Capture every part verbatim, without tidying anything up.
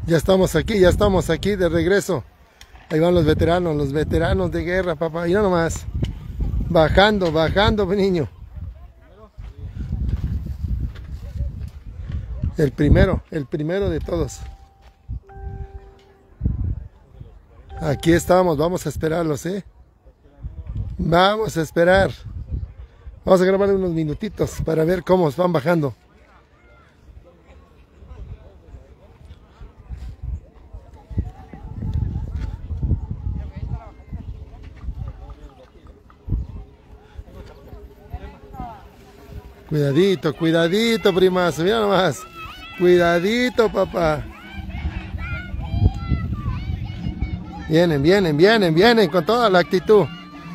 Ya estamos aquí, ya estamos aquí de regreso. Ahí van los veteranos, los veteranos de guerra, papá. Mira nomás. Bajando, bajando, niño. El primero, el primero de todos. Aquí estamos, vamos a esperarlos, ¿eh? Vamos a esperar. Vamos a grabar unos minutitos para ver cómo van bajando. Cuidadito, cuidadito, primazo, mira nomás. Cuidadito, papá. Vienen, vienen, vienen, vienen con toda la actitud.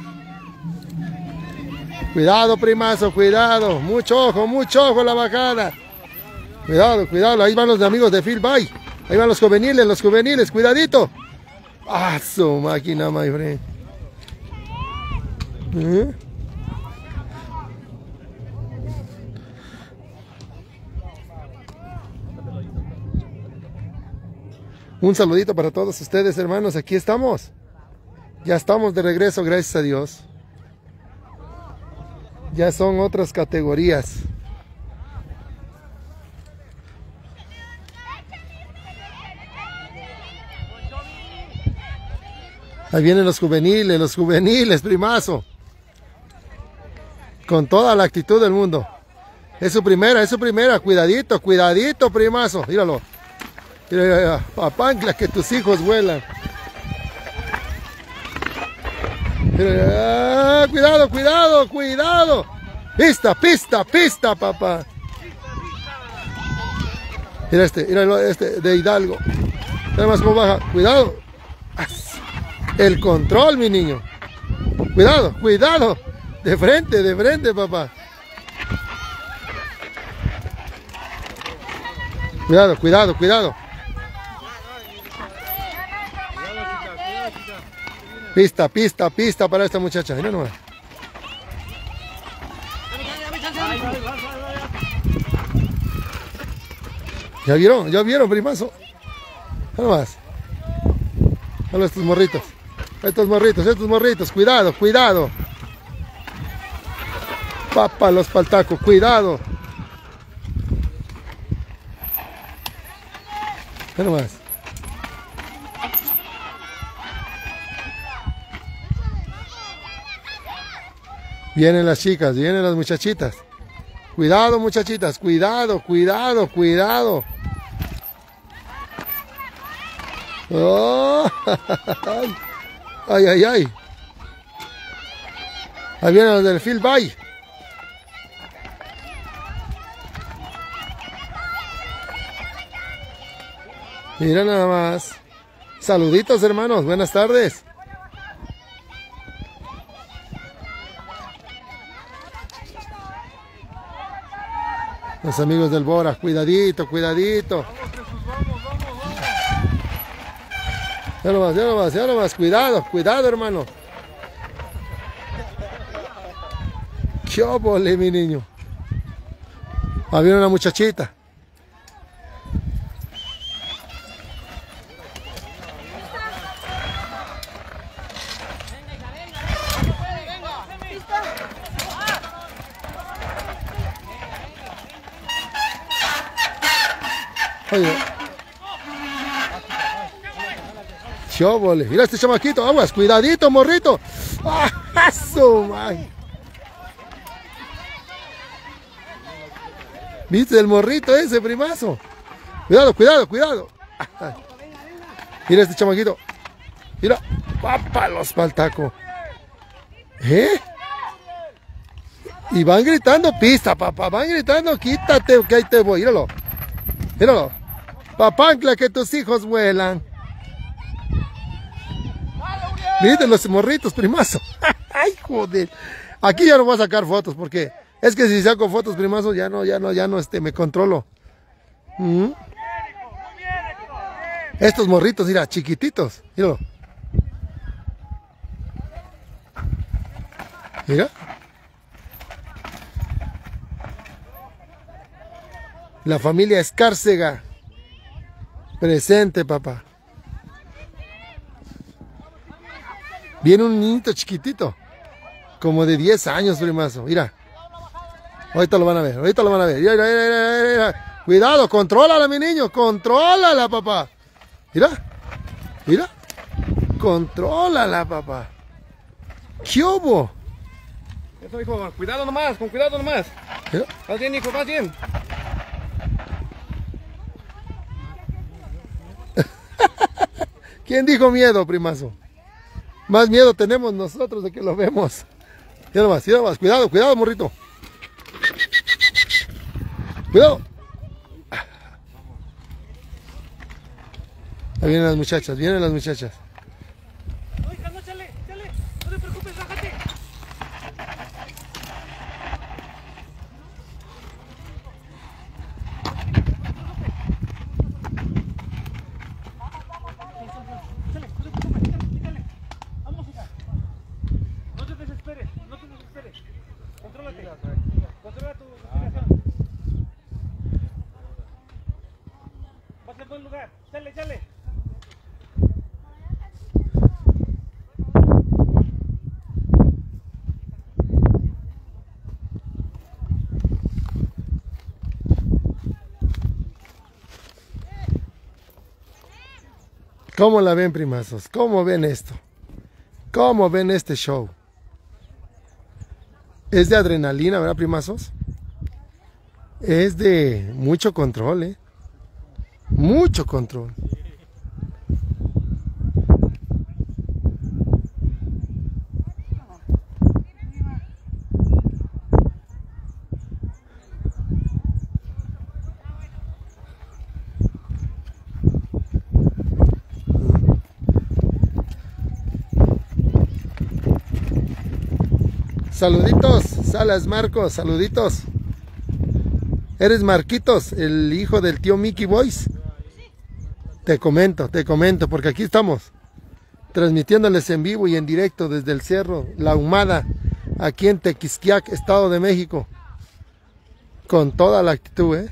Cuidado, primazo, cuidado. Mucho ojo, mucho ojo la bajada. Cuidado, cuidado. Ahí van los amigos de Phil Bay. Ahí van los juveniles, los juveniles. Cuidadito. Ah, su máquina, my friend. ¿Eh? Un saludito para todos ustedes, hermanos. Aquí estamos. Ya estamos de regreso, gracias a Dios. Ya son otras categorías. Ahí vienen los juveniles, los juveniles, primazo. Con toda la actitud del mundo. Es su primera, es su primera. Cuidadito, cuidadito, primazo. Míralo. Mira, papancla, que tus hijos vuelan. Mira, cuidado, cuidado, cuidado. Pista, pista, pista, papá. Mira este, mira este de Hidalgo. Mira más cómo baja. Cuidado. El control, mi niño. Cuidado, cuidado. De frente, de frente, papá. Cuidado, cuidado, cuidado. Pista, pista, pista para esta muchacha. Mira nomás. ¿Ya vieron? ¿Ya vieron, primazo? Mira nomás. Mira estos morritos. Estos morritos, estos morritos. Cuidado, cuidado. Papa los paltacos, cuidado. Mira nomás. Vienen las chicas, vienen las muchachitas. Cuidado, muchachitas, cuidado, cuidado, cuidado. Oh, ay, ay, ay. Ahí vienen los del Phil Bay. Mira nada más. Saluditos, hermanos, buenas tardes. Los amigos del Bora, cuidadito, cuidadito. Ya nomás, ya nomás, ya nomás, cuidado, cuidado, hermano. ¡Qué óvole, mi niño! Ah, viene una muchachita. Oye. Chóvole. Mira este chamaquito, aguas, cuidadito, morrito. ¡Ah, su madre! ¿Viste el morrito ese, primazo? Cuidado, cuidado, cuidado. Mira este chamaquito. Mira, papá los paltacos. ¿Eh? Y van gritando pista, papá. Van gritando, quítate, que ahí te voy. Míralo. Míralo. Papancla, que tus hijos vuelan. Miren los morritos, primazo. Ay, joder. Aquí ya no voy a sacar fotos porque es que si saco fotos, primazo, ya no, ya no, ya no, este, me controlo. ¿Mm? Estos morritos, mira, chiquititos. Míralo. Mira. La familia Escárcega. Presente, papá. Viene un niñito chiquitito. Como de diez años, primazo. Mira. Ahorita lo van a ver. Ahorita lo van a ver. Mira, mira, mira, mira. Cuidado, contrólala, mi niño. Contrólala, papá. Mira. Mira. Contrólala, papá. ¿Qué hubo? Eso, hijo. Cuidado nomás. Con cuidado nomás. Mira. Vas bien, hijo. Vas bien. ¿Quién dijo miedo, primazo? Más miedo tenemos nosotros de que lo vemos. Mira nomás, mira nomás. Cuidado, cuidado, morrito. Cuidado. Ahí vienen las muchachas, vienen las muchachas. No, hija, no, chale, chale. No te preocupes, bájate. Chale, no te preocupes, quítale, quítale. Vamos, hija. No te desesperes, no te desesperes. Contrólate. Controla tu respiración. Vas en buen lugar. Chale, chale. ¿Cómo la ven, primazos? ¿Cómo ven esto? ¿Cómo ven este show? Es de adrenalina, ¿verdad, primazos? Es de mucho control, ¿eh? Mucho control. Saluditos, Salas Marcos, saluditos. ¿Eres Marquitos, el hijo del tío Mickey Boys? Te comento, te comento, porque aquí estamos transmitiéndoles en vivo y en directo desde el Cerro La Humada, aquí en Tequisquiac, Estado de México. Con toda la actitud, ¿eh?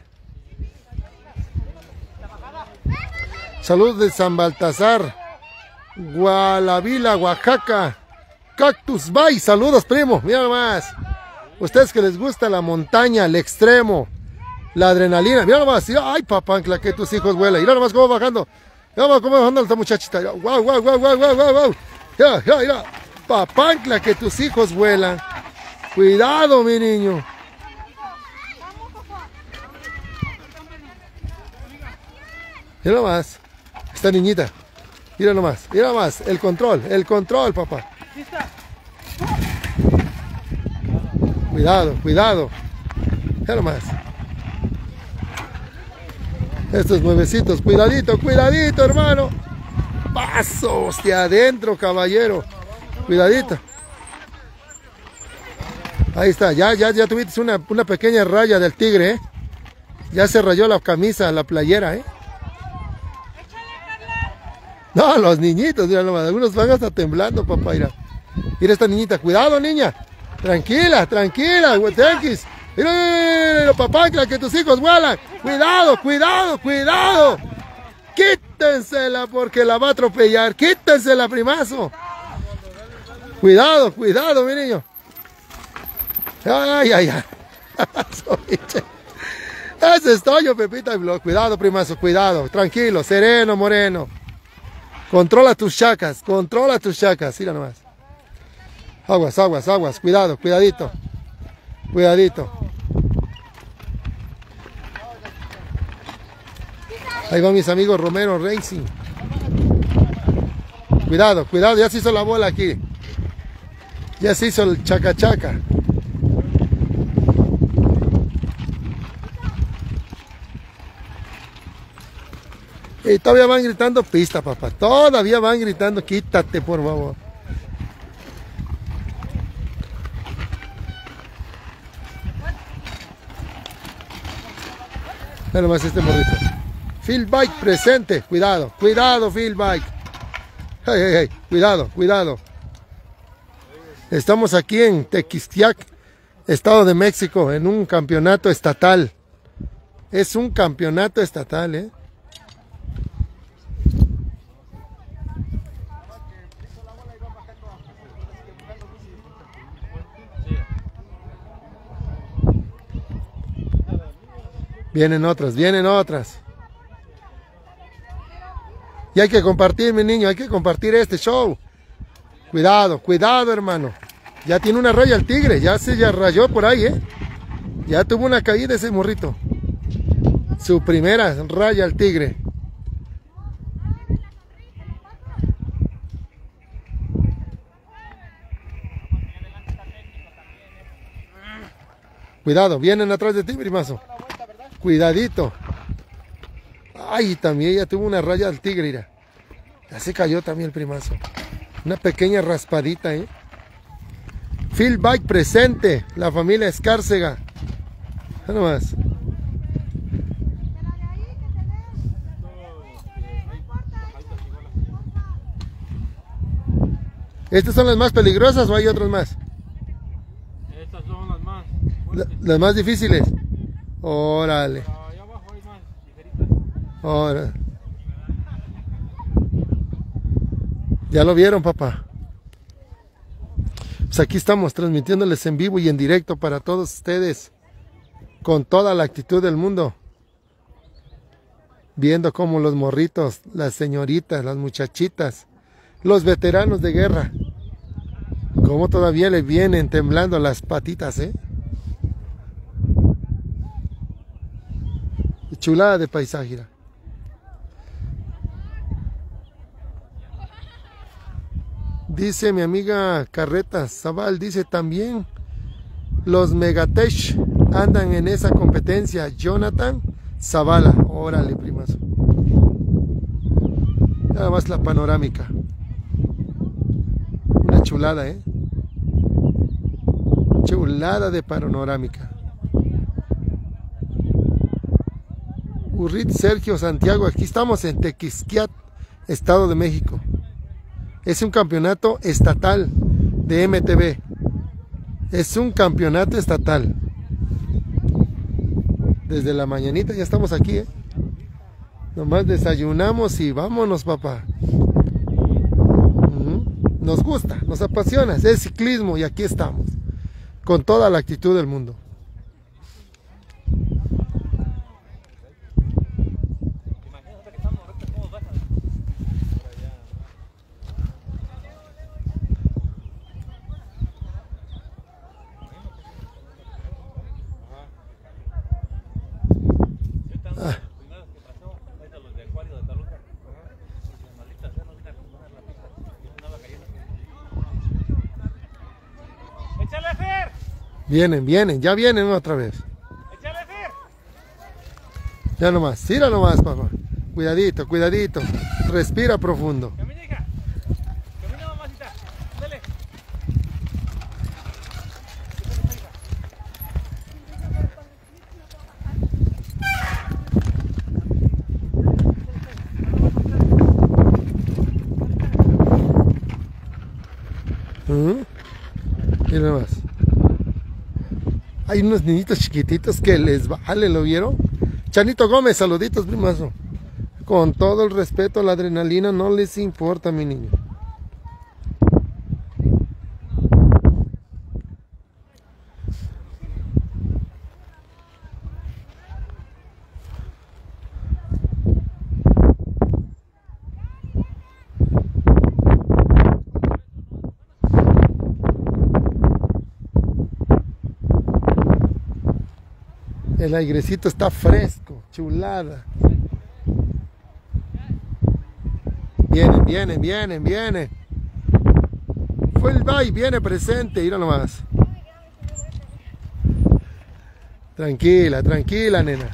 Saludos de San Baltasar, Gualavila, Oaxaca. Cactus Bay, saludos, primo. Mira nomás. Ustedes que les gusta la montaña, el extremo, la adrenalina. Mira nomás. Mira, ay, papancla, que tus hijos vuelan. Mira nomás cómo bajando. Mira nomás cómo bajando esta muchachita. Wow, wow, wow, wow, wow, wow, wow. Mira, mira, mira. Papancla, que tus hijos vuelan. Cuidado, mi niño. Mira nomás. Esta niñita. Mira nomás. Mira nomás. El control, el control, papá. Cuidado, cuidado. Mira nomás. Estos nuevecitos, cuidadito, cuidadito, hermano. Paso, hostia, adentro, caballero. Cuidadito. Ahí está, ya, ya, ya tuviste una, una pequeña raya del tigre, ¿eh? Ya se rayó la camisa, la playera, ¿eh? No, los niñitos, mira nomás, algunos van hasta temblando, papá, mira. Mira esta niñita, cuidado, niña. Tranquila, tranquila, tranquis. Mira, mira, mira, papá, que tus hijos vuelan. Cuidado, cuidado, cuidado. Quítensela porque la va a atropellar. Quítensela, primazo. Cuidado, cuidado, mi niño. Ay, ay, ay. Ese es Toño, Pepita y Blog. Cuidado, primazo, cuidado. Tranquilo, sereno, moreno. Controla tus chacas, controla tus chacas. Mira nomás. Aguas, aguas, aguas. Cuidado, cuidadito. Cuidadito. Ahí van mis amigos Romero Racing. Cuidado, cuidado. Ya se hizo la bola aquí. Ya se hizo el chaca chaca. Y todavía van gritando pista, papá. Todavía van gritando, quítate, por favor. Mira nomás este morrito. Phil Bike presente. Cuidado, cuidado, Phil Bike. Hey, hey, hey. Cuidado, cuidado. Estamos aquí en Tequisquiac, Estado de México, en un campeonato estatal. Es un campeonato estatal, ¿eh? Vienen otras, vienen otras. Y hay que compartir, mi niño, hay que compartir este show. Cuidado, cuidado, hermano. Ya tiene una raya el tigre, ya se ya rayó por ahí, ¿eh? Ya tuvo una caída ese morrito. Su primera raya al tigre. Cuidado, vienen atrás de ti, primazo. Cuidadito. Ay, también ya tuvo una raya al tigre, mira. Ya se cayó también el primazo. Una pequeña raspadita, ¿eh? Phil Bike presente, la familia Escárcega. Ya nomás. ¿Estas son las más peligrosas o hay otras más? Estas son las más La, las más difíciles. Órale. Pero allá abajo hay más ligeritas. Órale. Ya lo vieron, papá. Pues aquí estamos transmitiéndoles en vivo y en directo para todos ustedes, con toda la actitud del mundo, viendo cómo los morritos, las señoritas, las muchachitas, los veteranos de guerra, cómo todavía le vienen temblando las patitas, ¿eh? Chulada de paisaje. Dice mi amiga Carreta Zaval, dice también los Megatech andan en esa competencia. Jonathan Zavala, órale, primazo. Nada más la panorámica. Una chulada, ¿eh? Chulada de panorámica. Urrit Sergio Santiago, aquí estamos en Tequisquiat, Estado de México. Es un campeonato estatal de M T B. Es un campeonato estatal. Desde la mañanita ya estamos aquí, ¿eh? Nomás desayunamos y vámonos, papá. Uh-huh. Nos gusta, nos apasiona. Es ciclismo y aquí estamos. Con toda la actitud del mundo. Vienen, vienen, ya vienen otra vez. ¡Échale, Fer! Ya nomás, tira nomás, papá. Cuidadito, cuidadito. Respira profundo. Camina, hija. Camina, mamacita. Dale. ¿Mm? Mira nomás. Hay unos niñitos chiquititos que les vale, ¿lo vieron? Chanito Gómez, saluditos, primazo. Con todo el respeto, la adrenalina no les importa, mi niño. El airecito está fresco, chulada. Vienen, vienen, vienen, vienen. Fue el bye, viene presente, mira nomás. Tranquila, tranquila, nena.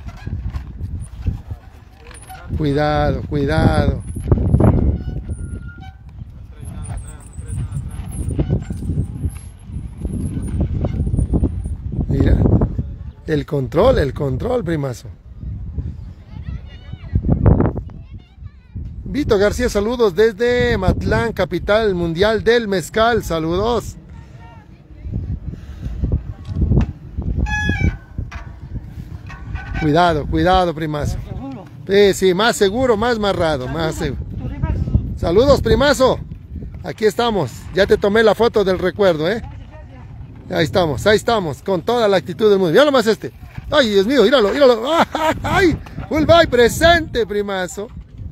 Cuidado, cuidado. Mira. El control, el control, primazo. Vito García, saludos desde Matlán, capital mundial del mezcal. Saludos. Cuidado, cuidado, primazo. Sí, sí, más seguro, más marrado, más seguro. Saludos, primazo. Aquí estamos. Ya te tomé la foto del recuerdo, ¿eh? Ahí estamos, ahí estamos, con toda la actitud del mundo. Mira nomás este. Ay, Dios mío, míralo, míralo. Ay, full bye presente, primazo.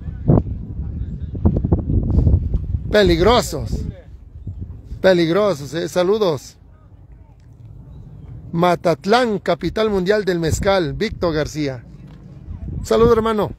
Peligrosos. Peligrosos, eh. Saludos. Matatlán, capital mundial del mezcal. Víctor García. Saludos, hermano.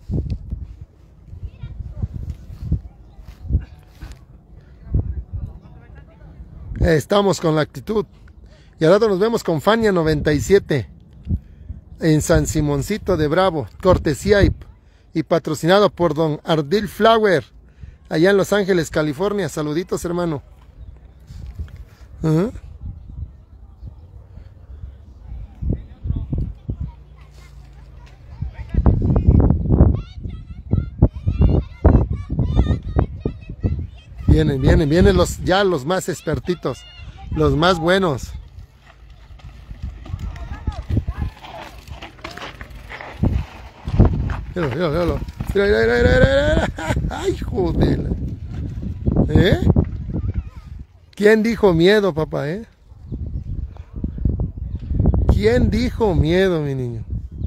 Estamos con la actitud. Y al rato nos vemos con Fania noventa y siete. En San Simoncito de Bravo. Cortesía y, y patrocinado por don Ardil Flower. Allá en Los Ángeles, California. Saluditos, hermano. ¿Uh-huh? Vienen, vienen, vienen los ya los más expertitos, los más buenos. Míralo, míralo, míralo. Mira, mira, mira, mira, mira. Ay, joder. ¿Eh? ¿Quién dijo miedo, papá, eh? ¿Quién dijo miedo, mi niño?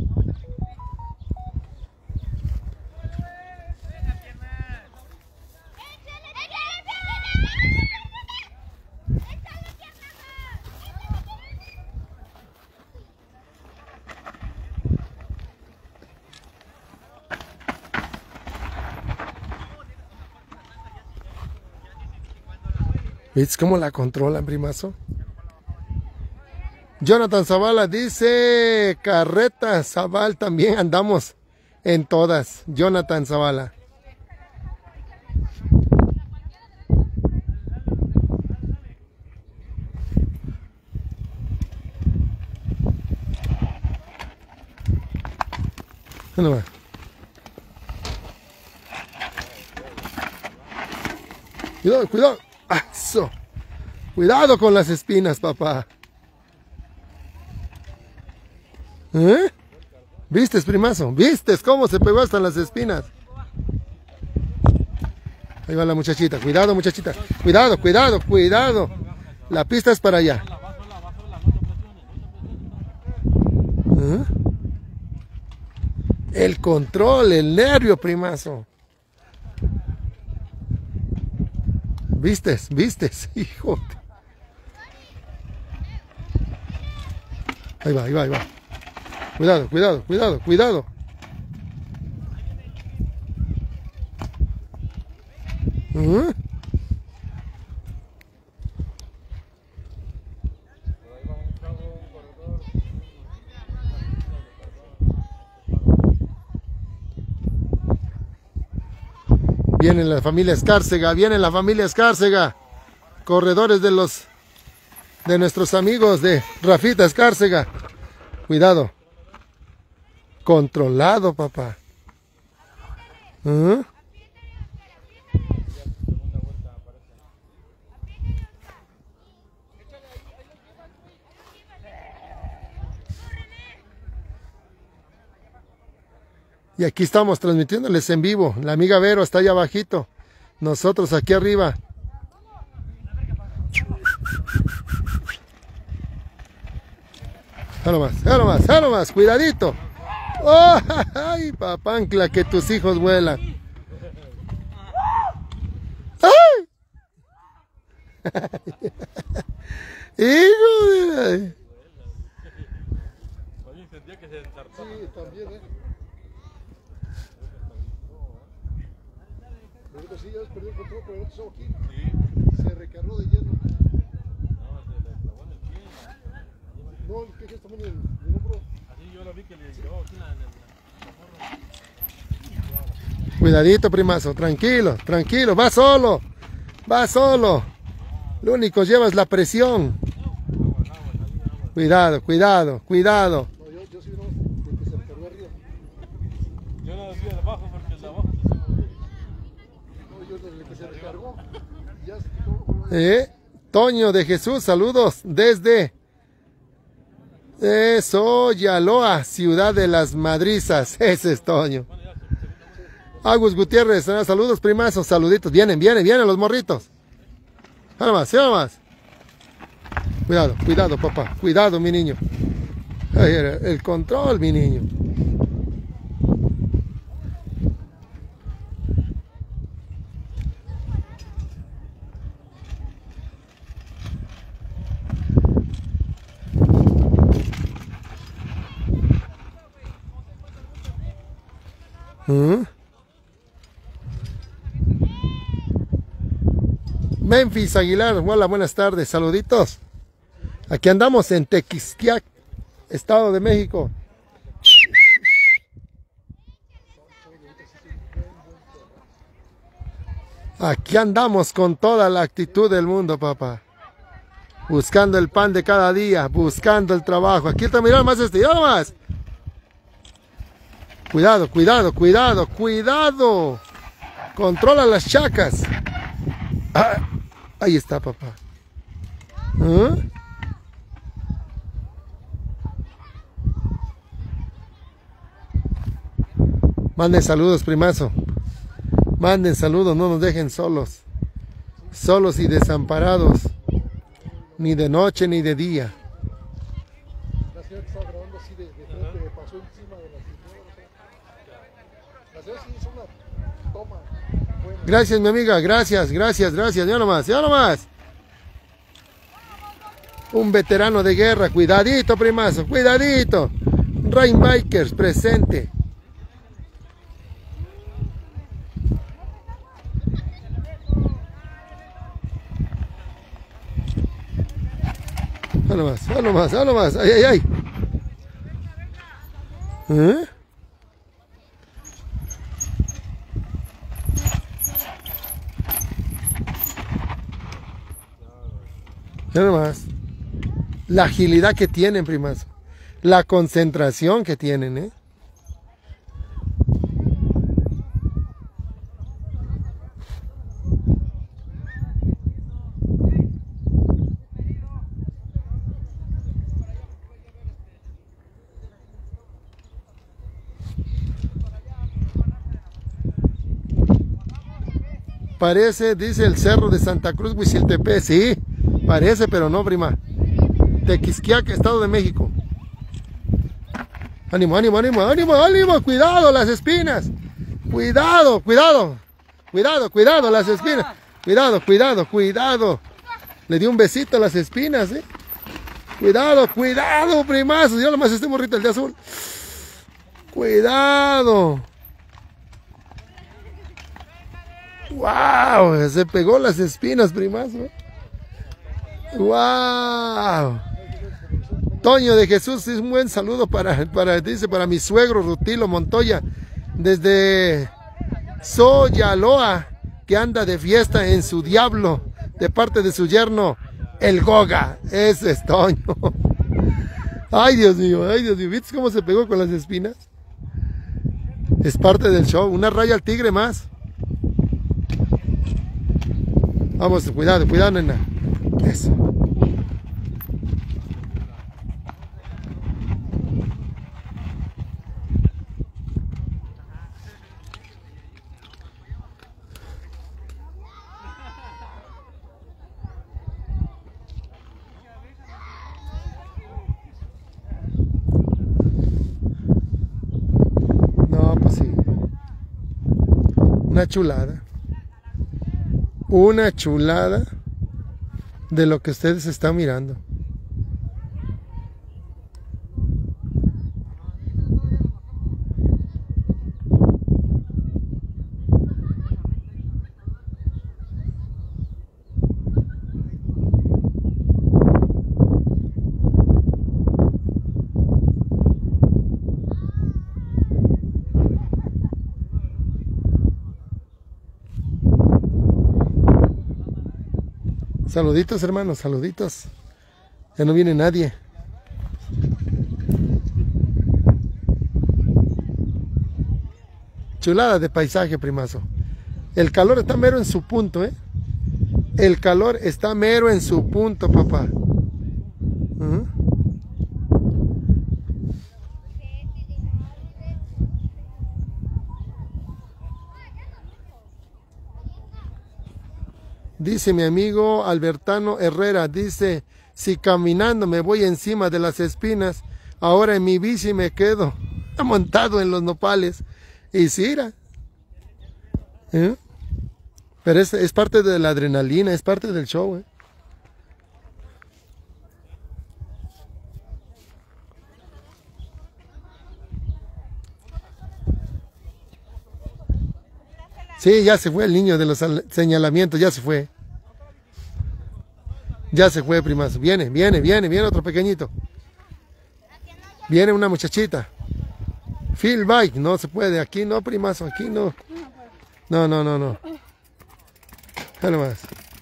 ¿Viste cómo la controlan, primazo? Jonathan Zavala dice, Carreta Zaval, también andamos en todas. Jonathan Zavala. No va. Cuidado, cuidado. Ah, eso. Cuidado con las espinas, papá. ¿Eh? ¿Vistes, primazo? ¿Vistes cómo se pegó hasta las espinas? Ahí va la muchachita. Cuidado, muchachita. Cuidado, cuidado, cuidado. La pista es para allá. ¿Eh? El control, el nervio, primazo. ¿Vistes? ¿Vistes? Hijo. Ahí va, ahí va, ahí va. Cuidado, cuidado, cuidado, cuidado. ¿Uh? Viene la familia Escárcega, viene la familia Escárcega. Corredores de los de nuestros amigos de Rafita Escárcega. Cuidado. Controlado, papá. ¿Uh? Y aquí estamos transmitiéndoles en vivo. La amiga Vero está allá abajito. Nosotros aquí arriba. Jalo más, jalo más, jalo más. Cuidadito. Oh, ay, papancla, que tus hijos vuelan. ¡Ay! Hijo de... Sí, también, ¿eh? Ahorita sí, ya has perdido el control, pero ahorita estamos aquí. Sí. Se recargó de lleno. No, se le clavó en el pie. No, el que es también en el hombro. Así yo lo vi que le llevó aquí en la, en la... Cuidadito, primazo, tranquilo, tranquilo, va solo, va solo. Lo único lleva es la presión. Cuidado, cuidado, cuidado. No, yo, yo sí no, el que se recargó arriba. Yo no decía de abajo porque el de abajo se movió. No, yo desde que se recargó. Ya se quitó. Eh, Toño de Jesús, saludos desde eh, Soyaloa, ciudad de las madrizas. Ese es Toño. Agus Gutiérrez, saludos primazos, saluditos. Vienen, vienen, vienen los morritos. Nada más, nada más. Cuidado, cuidado, papá. Cuidado, mi niño. Ahí era, el control, mi niño. ¿Mm? Memphis Aguilar, hola, buenas tardes, saluditos. Aquí andamos en Tequisquiac, Estado de México. Aquí andamos con toda la actitud del mundo, papá. Buscando el pan de cada día, buscando el trabajo. Aquí está, mirá más este, mirá más. Cuidado, cuidado, cuidado, cuidado. Controla las chacas. Ah, ahí está, papá. ¿Eh? Manden saludos, primazo. Manden saludos, no nos dejen solos. Solos y desamparados. Ni de noche ni de día. La señora que estaba grabando así de, de frente me pasó encima de la señora. La señora sí hizo una toma buena. Gracias, mi amiga. Gracias, gracias, gracias. Ya nomás, ya nomás. Un veterano de guerra. Cuidadito, primazo. Cuidadito. Rain Bikers presente. Ya nomás, ya nomás, ya nomás. Ay, ay, ay. ¿Eh? Ya nomás. La agilidad que tienen, primazo. La concentración que tienen, ¿eh? Parece, dice el cerro de Santa Cruz, Huiziltepec. Sí, parece, pero no, prima. Tequisquiac, Estado de México. Ánimo, ánimo, ánimo, ánimo, ánimo. Cuidado, las espinas. Cuidado, cuidado. Cuidado, cuidado, las espinas. Cuidado, cuidado, cuidado. Le di un besito a las espinas, ¿eh? Cuidado, cuidado, primazo. Yo nomás este morrito, el de azul. Cuidado. Wow, se pegó las espinas, primazo. Wow. Toño de Jesús, es un buen saludo para, para, dice, para mi suegro Rutilo Montoya, desde Soyaloa, que anda de fiesta en su diablo, de parte de su yerno, el Goga. Ese es Toño. Ay, Dios mío, ay, Dios mío. ¿Viste cómo se pegó con las espinas? Es parte del show. Una raya al tigre más. Vamos, cuidado, cuidado, nena. Eso. No, pues sí. Una chulada. Una chulada de lo que ustedes están mirando. Saluditos, hermanos, saluditos. Ya no viene nadie. Chulada de paisaje, primazo. El calor está mero en su punto, ¿eh? El calor está mero en su punto, papá. ¿Uh? Dice mi amigo Albertano Herrera, dice, si caminando me voy encima de las espinas, Ahora en mi bici me quedo montado en los nopales. Y sí, era. ¿Eh? Pero es, es parte de la adrenalina, es parte del show, ¿eh? Sí, ya se fue el niño de los señalamientos, ya se fue. Ya se fue, primazo. Viene, viene, viene, viene otro pequeñito. Viene una muchachita. Field bike, no se puede. Aquí no, primazo, aquí no. No, no, no, no. Dale más.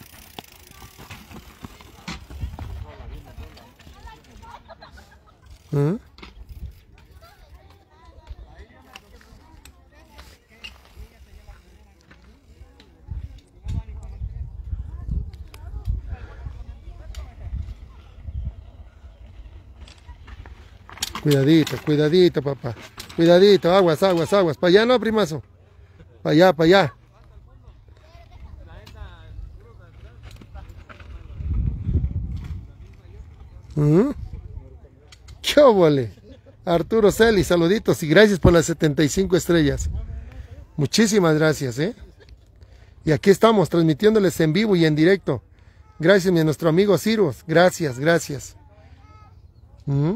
¿Mm? Cuidadito, cuidadito, papá. Cuidadito, aguas, aguas, aguas. Para allá no, primazo. Para allá, para allá. ¿Mm? ¡Qué óvole! Arturo Celi, saluditos y gracias por las setenta y cinco estrellas. Muchísimas gracias, ¿eh? Y aquí estamos transmitiéndoles en vivo y en directo. Gracias a nuestro amigo Ciros. Gracias, gracias. ¿Mm?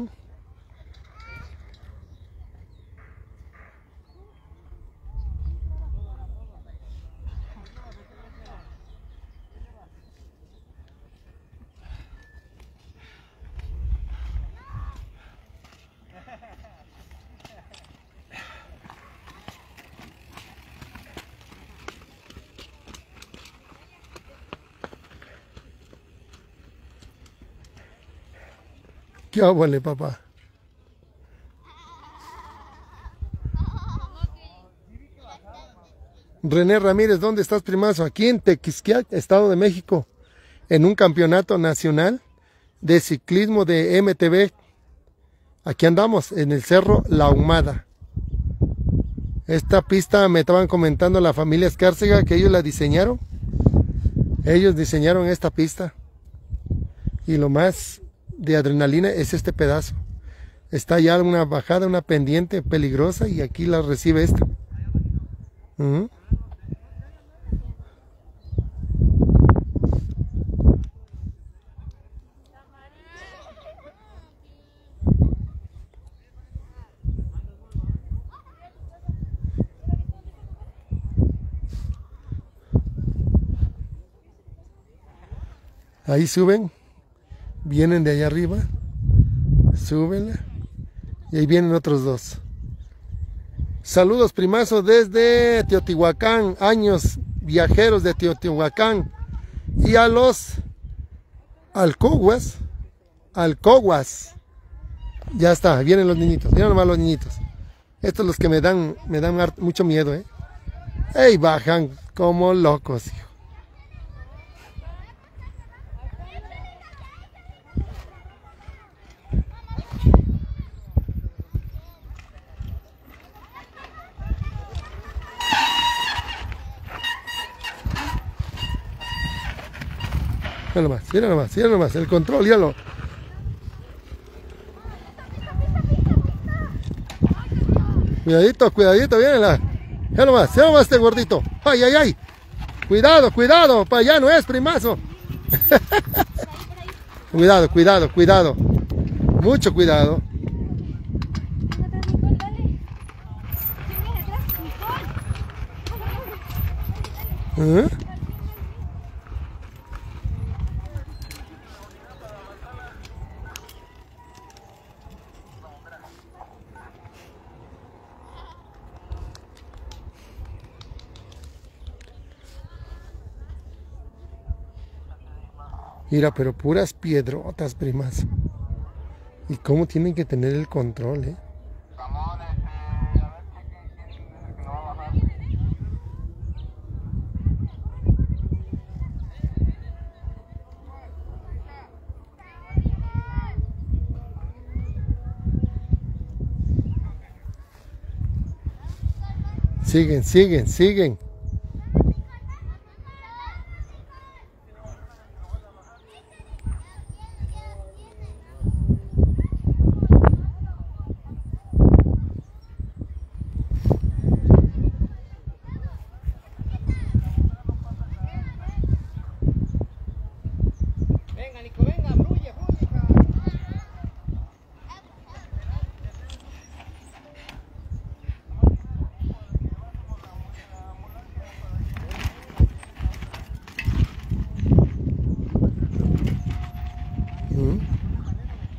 ¿Qué óvole, papá? René Ramírez, ¿dónde estás, primazo? Aquí en Tequisquiac, Estado de México, en un campeonato nacional de ciclismo de M T B. Aquí andamos, en el Cerro La Humada. Esta pista me estaban comentando la familia Escárcega que ellos la diseñaron. Ellos diseñaron esta pista. Y lo más de adrenalina es este pedazo. Está ya una bajada, una pendiente peligrosa y aquí la recibe esta. Uh-huh. Ahí suben, vienen de allá arriba, suben y ahí vienen otros dos. Saludos, primazo, desde Teotihuacán, años viajeros de Teotihuacán y a los alcoguas, alcoguas. Ya está, vienen los niñitos, miren nomás los niñitos. Estos son los que me dan, me dan mucho miedo, eh. Ey, bajan como locos, hijo. Mira nomás, mira nomás, mira nomás, el control, míralo. Cuidadito, cuidadito, viene la. Mira nomás, mira nomás este gordito. Ay, ay, ay. Cuidado, cuidado, para allá no es, primazo. Cuidado, cuidado, cuidado. Mucho cuidado. ¿Eh? Mira, pero puras piedrotas, primas. Y cómo tienen que tener el control, ¿eh? Siguen, siguen, siguen.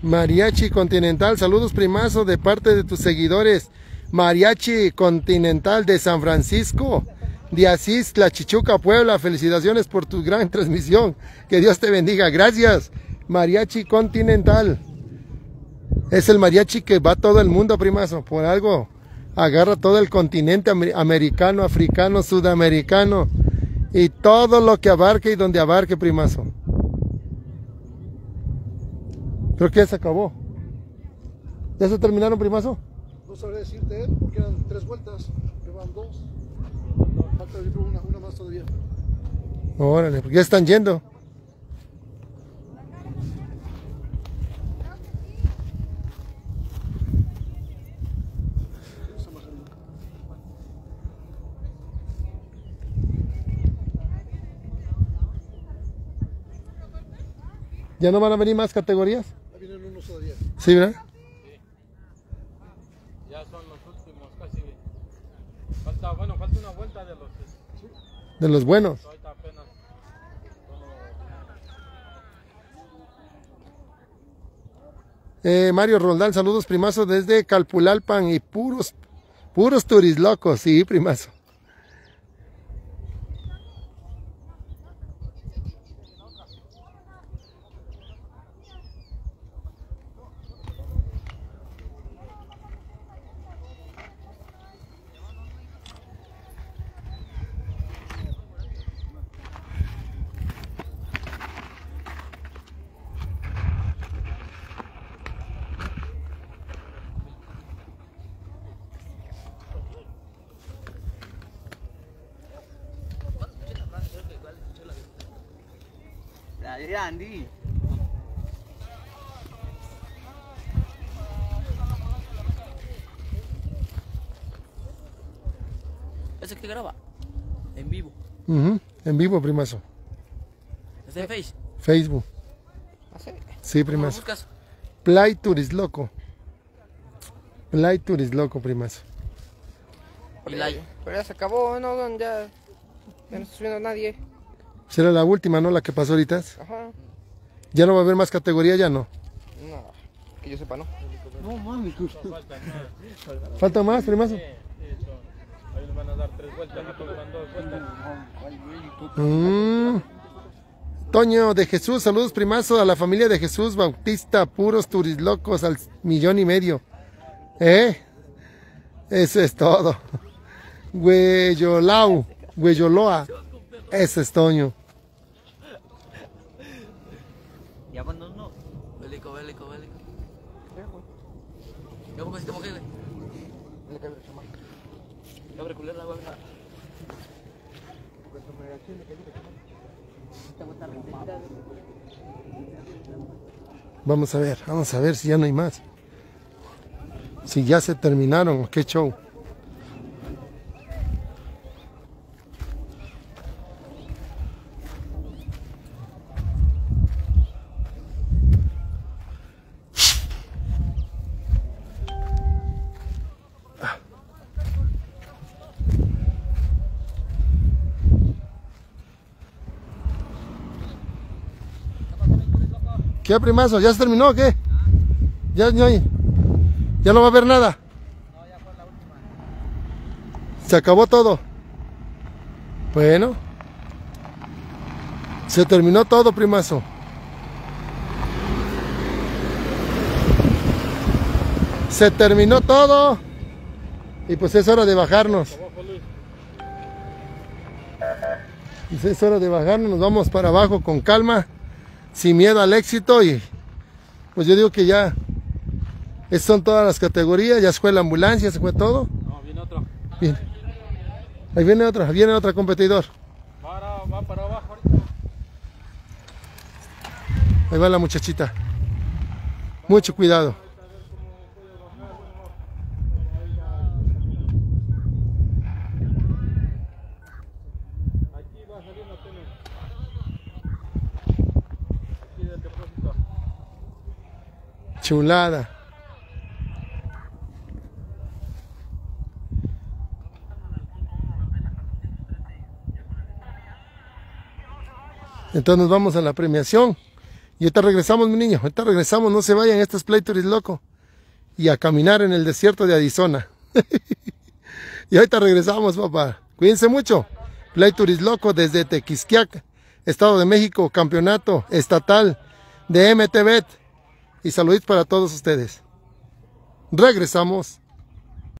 Mariachi Continental, saludos primazo de parte de tus seguidores. Mariachi Continental de San Francisco de Asís, La Chichuca, Puebla. Felicitaciones por tu gran transmisión. Que Dios te bendiga. Gracias. Mariachi Continental. Es el mariachi que va a todo el mundo, primazo. Por algo agarra todo el continente americano, africano, sudamericano y todo lo que abarque y donde abarque, primazo. Creo que ya se acabó. ¿Ya se terminaron, primazo? No sabría decirte, ¿eh? Porque eran tres vueltas, llevan dos. Falta yo creo una, una más todavía. Órale, porque ya están yendo. ¿Ya no van a venir más categorías? Ahí vienen unos todavía. Sí, ¿verdad? Sí. Ya son los últimos casi. Falta, bueno, falta una vuelta de los. ¿Sí? De los buenos. Ahorita apenas. Eh, Mario Roldán, saludos primazo desde Calpulalpan y puros, puros turislocos, sí, primazo. Ya, Andy. ¿Ese que graba? En vivo. Uh-huh. En vivo, primazo. ¿Es en Face? Facebook. ¿Ah, sí? Sí, ¿Cómo lo primazo. buscas? Play Turisloco. Play Turisloco, primazo. Y la- Pero ya se acabó, no, no, ya, ya no está subiendo nadie. Será la última, ¿no? La que pasó ahorita. Ajá. Ya no va a haber más categoría, ya no. No, que yo sepa, no. ¿Falta más, primazo? Ahí les van a dar tres vueltas, no todos dan dos vueltas. Mm. Toño de Jesús, saludos primazo a la familia de Jesús Bautista, puros turislocos al millón y medio. ¿Eh? Eso es todo. Hueyolau, Hueyoloa. Ese es Toño. Ya cuando no. Bélico, bélico, bélico. Yo porque si te mojé, güey. Yo abre culera la güey. Vamos a ver, vamos a ver si ya no hay más. Si ya se terminaron, qué show. ¿Qué, primazo? ¿Ya se terminó o qué? Ya no hay. Ya no va a haber nada. No, ya fue la última. Se acabó todo. Bueno. Se terminó todo, primazo. Se terminó todo. Y pues es hora de bajarnos. Pues es hora de bajarnos. Nos vamos para abajo con calma. Sin miedo al éxito. Y pues yo digo que ya. Esas son todas las categorías. Ya se fue la ambulancia, se fue todo. No, viene otro. Bien. Ahí viene otra, viene otro competidor. Para, va para abajo ahorita. Ahí va la muchachita. Mucho cuidado. Aquí va saliendo tele. Aquí del depósito. Chulada. Entonces nos vamos a la premiación. Y ahorita regresamos, mi niño. Ahorita regresamos. No se vayan. Esto es Play Tourist Loco. Y a caminar en el desierto de Arizona. Y ahorita regresamos, papá. Cuídense mucho. Play Tourist Loco desde Tequisquiac, Estado de México. Campeonato estatal de M T B. Y saluditos para todos ustedes. Regresamos.